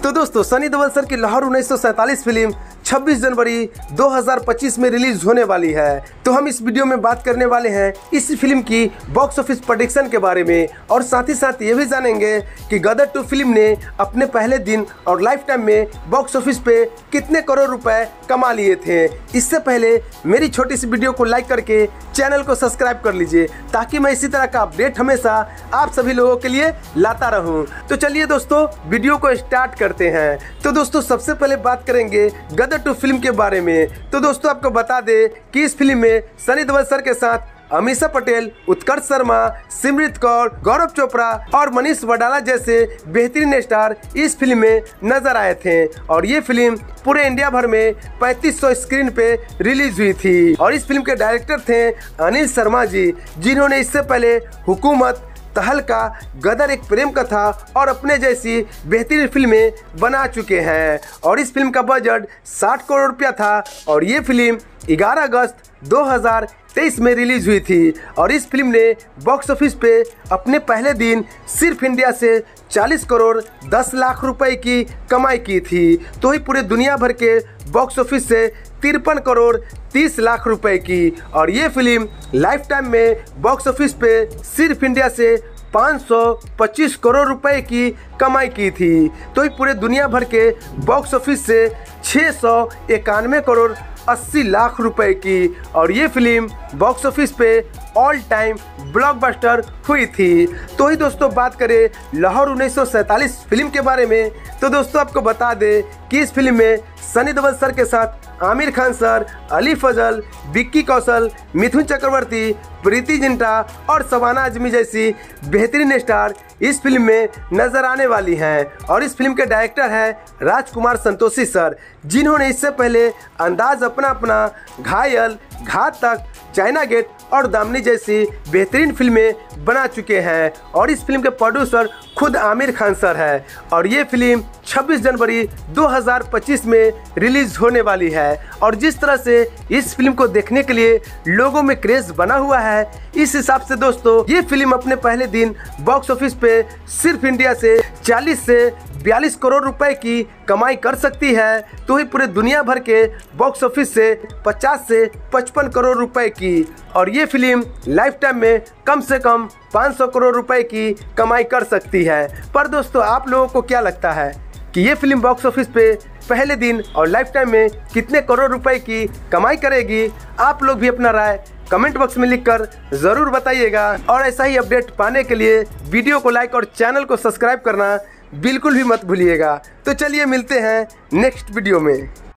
तो दोस्तों सनी देओल सर की लाहौर 1947 फिल्म 26 जनवरी 2025 में रिलीज होने वाली है। तो हम इस वीडियो में बात करने वाले हैं इस फिल्म की बॉक्स ऑफिस प्रेडिक्शन के बारे में, और साथ ही साथ ये भी जानेंगे कि गदर 2 फिल्म ने अपने पहले दिन और लाइफ टाइम में बॉक्स ऑफिस पे कितने करोड़ रुपए कमा लिए थे। इससे पहले मेरी छोटी सी वीडियो को लाइक करके चैनल को सब्सक्राइब कर लीजिए, ताकि मैं इसी तरह का अपडेट हमेशा आप सभी लोगों के लिए लाता रहूं। तो चलिए दोस्तों वीडियो को स्टार्ट करते हैं। तो दोस्तों सबसे पहले बात करेंगे गदर 2 फिल्म के बारे में। तो दोस्तों आपको बता दें कि इस फिल्म में सनी देओल सर के साथ अमीषा पटेल, उत्कर्ष शर्मा, सिमरत कौर, गौरव चोपड़ा और मनीष वडाला जैसे बेहतरीन स्टार इस फिल्म में नजर आए थे। और ये फिल्म पूरे इंडिया भर में 3500 स्क्रीन पे रिलीज हुई थी। और इस फिल्म के डायरेक्टर थे अनिल शर्मा जी, जिन्होंने इससे पहले हुकूमत, तहलका, गदर एक प्रेम कथा और अपने जैसी बेहतरीन फिल्में बना चुके हैं। और इस फिल्म का बजट 60 करोड़ रुपया था और ये फिल्म 11 अगस्त 2023 में रिलीज हुई थी। और इस फिल्म ने बॉक्स ऑफिस पे अपने पहले दिन सिर्फ इंडिया से 40 करोड़ 10 लाख रुपए की कमाई की थी। तो ही पूरे दुनिया भर के बॉक्स ऑफिस से 53 करोड़ 30 लाख रुपए की। और ये फिल्म लाइफ टाइम में बॉक्स ऑफिस पे सिर्फ इंडिया से 525 करोड़ रुपए की कमाई की थी। तो ही पूरे दुनिया भर के बॉक्स ऑफिस से 691 करोड़ 80 लाख रुपए की। और ये फिल्म बॉक्स ऑफिस पे ऑल टाइम ब्लॉकबस्टर हुई थी। तो ही दोस्तों बात करें लाहौर 1947 फिल्म के बारे में, तो दोस्तों आपको बता दें कि इस फिल्म में सनी देओल सर के साथ आमिर खान सर, अली फजल, विक्की कौशल, मिथुन चक्रवर्ती, प्रीति जिंटा और शबाना आजमी जैसी बेहतरीन स्टार इस फिल्म में नजर आने वाली हैं। और इस फिल्म के डायरेक्टर हैं राजकुमार संतोषी सर, जिन्होंने इससे पहले अंदाज अपना अपना, घायल, घातक, चाइना गेट और दामनी जैसी बेहतरीन फिल्में बना चुके हैं। और इस फिल्म के प्रोड्यूसर खुद आमिर खान सर है। और ये फिल्म 26 जनवरी 2025 में रिलीज होने वाली है। और जिस तरह से इस फिल्म को देखने के लिए लोगों में क्रेज बना हुआ है, इस हिसाब से दोस्तों ये फिल्म अपने पहले दिन बॉक्स ऑफिस पे सिर्फ इंडिया से 40 से 42 करोड़ रुपए की कमाई कर सकती है। तो ही पूरे दुनिया भर के बॉक्स ऑफिस से 50 से 55 करोड़ रुपए की। और ये फिल्म लाइफ टाइम में कम से कम 500 करोड़ रुपए की कमाई कर सकती है। पर दोस्तों आप लोगों को क्या लगता है कि ये फिल्म बॉक्स ऑफिस पे पहले दिन और लाइफ टाइम में कितने करोड़ रुपए की कमाई करेगी? आप लोग भी अपना राय कमेंट बॉक्स में लिखकर ज़रूर बताइएगा। और ऐसा ही अपडेट पाने के लिए वीडियो को लाइक और चैनल को सब्सक्राइब करना बिल्कुल भी मत भूलिएगा। तो चलिए मिलते हैं नेक्स्ट वीडियो में।